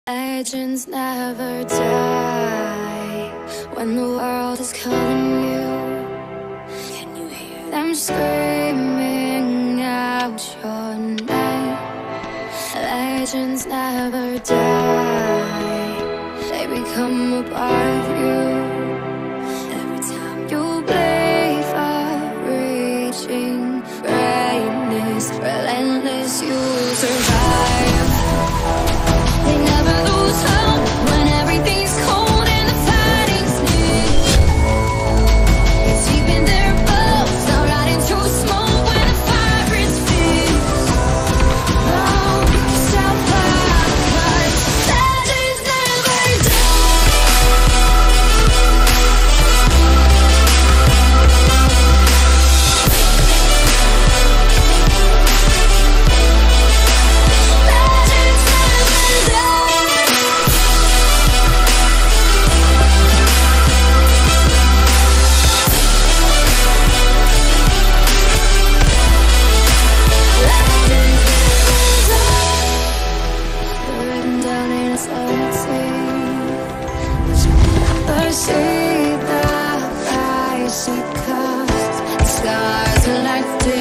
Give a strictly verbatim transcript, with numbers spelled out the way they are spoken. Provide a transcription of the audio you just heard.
Legends never die when the world is calling you. Can you hear them screaming out your name? Legends never die, they become a part of you. Every time you bleed, far-reaching greatness, relentless, you survive. They never lose hope when everything's cold and the fighting's near. It's deep in their bones, now riding through smoke when the fire is fierce. Long, self-apart, legends never see the price it costs. The scars are left in